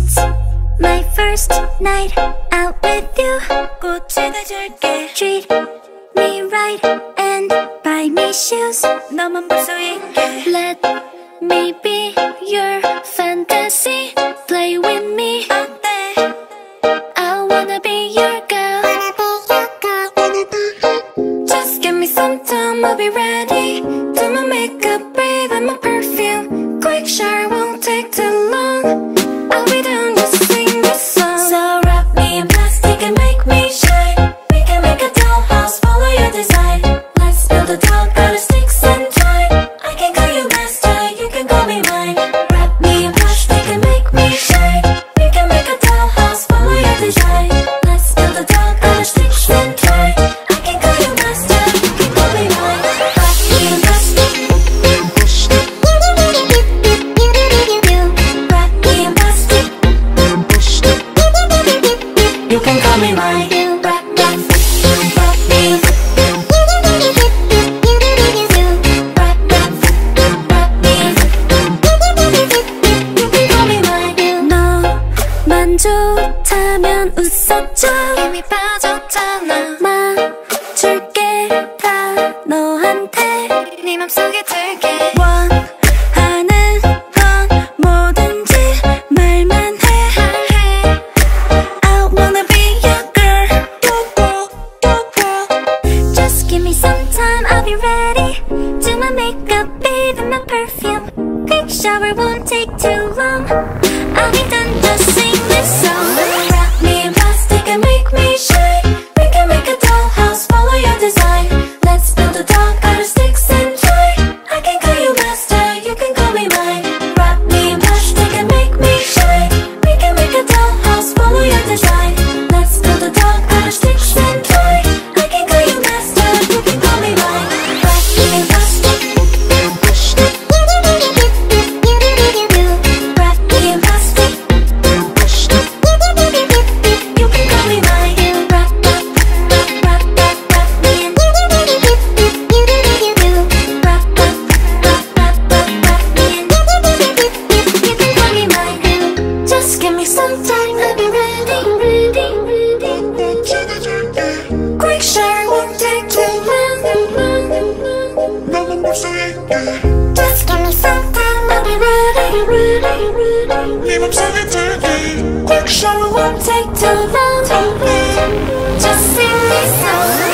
It's my first night out with you. 꽃을 줄게. Treat me right and buy me shoes. 너만 볼 수 있게. Let me be your fantasy. Play with me. 어때? I wanna be your girl. Just give me some time, I'll be ready. Do my makeup, breathe in my perfume. Quick shower won't take too long. I'll be done, just sing this song. So wrap me in plastic and make me shine. We can make a dollhouse, follow your design. Let's build a doll out of sticks and twine. I can call you master, you can call me mine. Wrap me in plastic and make me shine. We can make a dollhouse, follow your design. Let's build a doll out of sticks and twine. I can call you master, you can call me mine. Wrap me in plastic. Wrap me in plastic. You can call me mine. Wrap me. Wrap me. 너만 좋다면 웃어줘. 이미 빠졌잖아. 맞출게 다 너한테. 네 맘속에 들게. 원하는 건 뭐든지 말만 해. I wanna be your girl. Just give me some time, I'll be ready. Do my makeup, bathe in my perfume. Quick shower won't take too long. I'll be done, just sing this song. Wrap me in plastic and make me shine. We can make a dollhouse, follow your design. Let's build a doll out of sticks and twine. I can call you master, you can call me mine. Wrap me in plastic and make me shine. We can make a dollhouse, follow your design. Let's build a doll out of sticks and twine. I can call you master, you can call me mine. Wrap me in plastic. Wrap me in plastic. You can call me mine. Wrap me in. Wrap me in. You can call me mine. Just give me some time, I'll be ready. Quick shower won't take too long. Just give me some time, I'll be ready. 네 맘속에 들게. Quick shower won't take too long. Just sing this song.